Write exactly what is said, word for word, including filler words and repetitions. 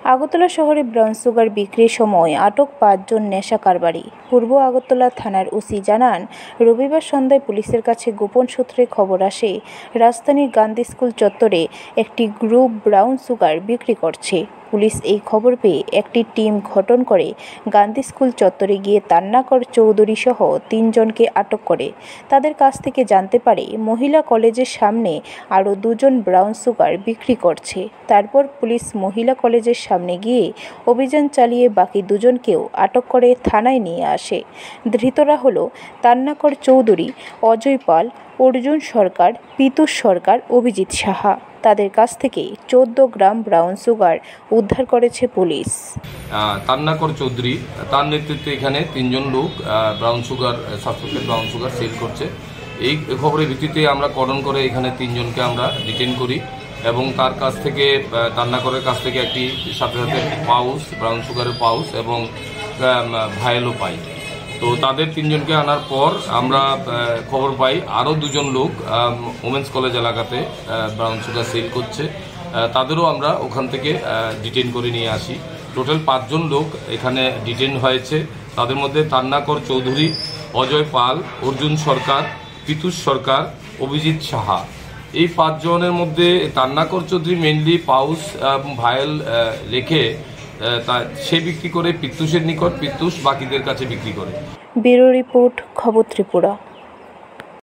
আগরতলা শহরে brown sugar বিক্রির সময় আটক পাঁচজন নেশা কারবারি। পূর্ব আগরতলা থানার ওসি জানান, রবিবার সন্ধ্যায় পুলিশের কাছে গোপন সূত্রে খবর আসে রাজধানীর গান্ধী স্কুল চত্বরে একটি গ্রুপ ব্রাউন সুগার বিক্রি করছে। পুলিশ এই খবর পেয়ে একটি টিম গঠন করে গান্ধী স্কুল চত্বরে গিয়ে তান্নাকর চৌধুরী সহ তিনজনকে আটক করে। তাদের কাছ থেকে জানতে পারে মহিলা কলেজের সামনে আরও দুজন ব্রাউন সুগার বিক্রি করছে। তারপর পুলিশ মহিলা কলেজের সামনে গিয়ে অভিযান চালিয়ে বাকি দুজনকেও আটক করে থানায় নিয়ে আসে। ধৃতরা হলো তান্নাকর চৌধুরী, অজয় পাল, অর্জুন সরকার, পিতুষ সরকার, অভিজিৎ সাহা। তাদের কাছ থেকে চোদ্দ গ্রাম ব্রাউন সুগার উদ্ধার করেছে পুলিশ। তান্নাকর চৌধুরী তার নেতৃত্বে এখানে তিনজন লোক brown sugar suspected brown sugar sale করছে। এই খবরের ভিত্তিতে আমরা কর্ডন করে এখানে তিনজনকে আমরা ডিটেন করি এবং তার কাছ থেকে তান্নাকরের কাছ থেকে একটি সাথে সাথে পাউচ ব্রাউন সুগারের পাউচ এবং ভায়েলও পাই। তো তাদের তিনজনকে আনার পর আমরা খবর পাই আরও দুজন লোক ওমেন্স কলেজ এলাকাতে ব্রাউন সুগার সেল করছে। তাদেরও আমরা ওখান থেকে ডিটেন করে নিয়ে আসি। টোটাল পাঁচজন লোক এখানে ডিটেন হয়েছে। তাদের মধ্যে তান্নাকর চৌধুরী, অজয় পাল, অর্জুন সরকার, পিতুষ সরকার, অভিজিৎ সাহা। এই পাঁচজনের মধ্যে তান্নাকর চৌধুরী মেনলি পাউস ভায়েল রেখে তা সে বিক্রি করে পিতুষের নিকট, পিতুষ বাকিদের কাছে বিক্রি করে। ব্যুরো রিপোর্ট, খবর ত্রিপুরা।